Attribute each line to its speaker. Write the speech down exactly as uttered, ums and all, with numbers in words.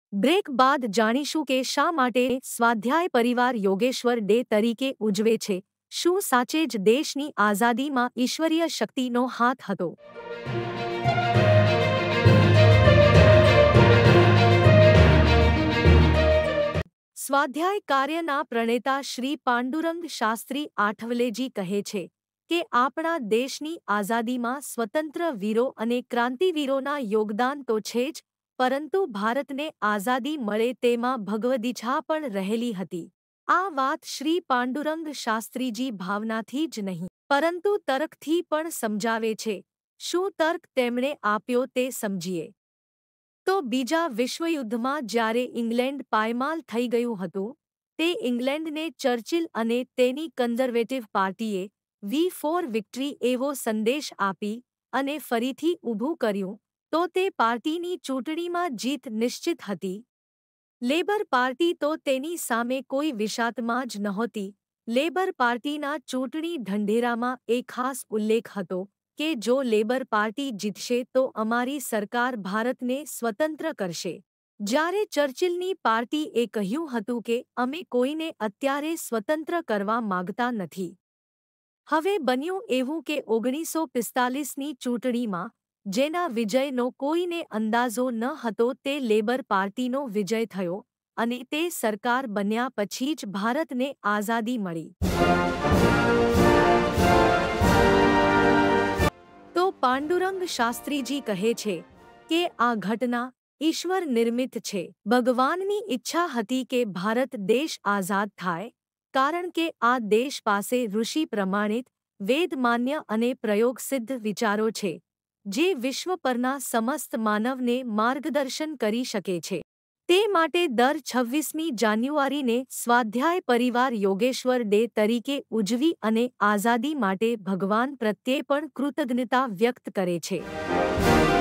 Speaker 1: Break બાદ જાણીશું કે શા માટે સ્વાધ્યાય પરિવાર યોગેશ્વર ડે તરીકે ઉજવે છે. શું સાચે જ દેશની આઝાદીમાં ઈશ્વરીય શક્તિનો હાથ હતો? સ્વાધ્યાય કાર્યના પ્રણેતા શ્રી પાંડુરંગ શાસ્ત્રી આઠવલેજી કહે છે કે આપણા દેશની આઝાદીમાં સ્વતંત્ર વીરો અને ક્રાંતિવીરોના યોગદાન તો છે જ, પરંતુ ભારતને આઝાદી મળે તેમાં ભગવદીચ્છા પણ રહેલી હતી. આ વાત શ્રી પાંડુરંગ શાસ્ત્રીજી ભાવનાથી જ નહીં, પરંતુ તર્કથી પણ સમજાવે છે. શું તર્ક તેમણે આપ્યો તે સમજીએ તો બીજા વિશ્વયુદ્ધમાં જ્યારે ઇંગ્લેન્ડ પાયમાલ થઈ ગયું હતું, તે ઇંગ્લેન્ડને ચર્ચિલ અને તેની કન્ઝર્વેટિવ પાર્ટીએ વી ફોર વિક્ટરી એવો સંદેશ આપી અને ફરીથી ઊભું કર્યું, તો તે પાર્ટીની ચૂંટણીમાં જીત નિશ્ચિત હતી. લેબર પાર્ટી તો તેની સામે કોઈ વિશાતમાં જ નહોતી. લેબર પાર્ટીના ચૂંટણી ઢંઢેરામાં એ ખાસ ઉલ્લેખ હતો કે જો લેબર પાર્ટી જીતશે તો અમારી સરકાર ભારતને સ્વતંત્ર કરશે, જ્યારે ચર્ચિલની પાર્ટીએ કહ્યું હતું કે અમે કોઈને અત્યારે સ્વતંત્ર કરવા માગતા નથી. હવે બન્યું એવું કે ઓગણીસો પિસ્તાલીસની ચૂંટણીમાં જેના વિજયનો કોઈને અંદાજો ન હતો તે લેબર પાર્ટીનો વિજય થયો અને તે સરકાર બન્યા પછી જ ભારતને આઝાદી મળી. તો પાંડુરંગ શાસ્ત્રીજી કહે છે કે આ ઘટના ઈશ્વર નિર્મિત છે. ભગવાનની ઈચ્છા હતી કે ભારત દેશ આઝાદ થાય, કારણ કે આ દેશ પાસે ઋષિ પ્રમાણિત, વેદમાન્ય અને પ્રયોગસિદ્ધ વિચારો છે, જે વિશ્વ પરના સમસ્ત માનવને માર્ગદર્શન કરી શકે છે. તે માટે દર છવ્વીસમી જાન્યુઆરીને સ્વાધ્યાય પરિવાર યોગેશ્વર ડે તરીકે ઉજવી અને આઝાદી માટે ભગવાન પ્રત્યે પણ કૃતજ્ઞતા વ્યક્ત કરે છે.